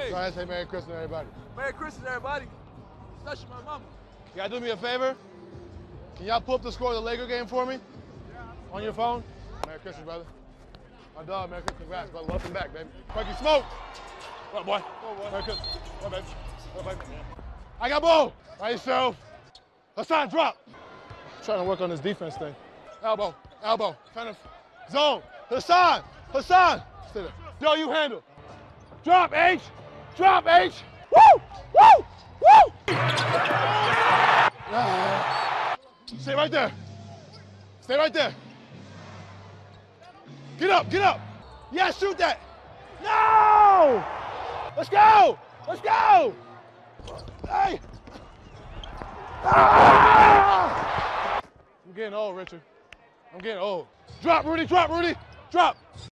Hey. Go ahead and say Merry Christmas, everybody. Merry Christmas, everybody. Especially my mama. You gotta do me a favor? Can y'all pull up the score of the Laker game for me? On your phone? Merry Christmas, brother. My dog, Merry Christmas. Congrats, brother. Welcome back, baby. Frankie Smoke. What up, boy? Merry Christmas. What up, baby? What up, baby? I got ball. By yourself. Hassan, drop. Trying to work on this defense thing. Elbow, elbow. Trying to zone. Hassan, Hassan. Stay there. Joe, you handle. Drop, H. Drop, H. Woo! Woo! Woo! Stay right there. Stay right there. Get up, get up. Yeah, shoot that. No! Let's go! Let's go! Hey! Ah! I'm getting old, Richard. I'm getting old. Drop, Rudy, drop, Rudy. Drop.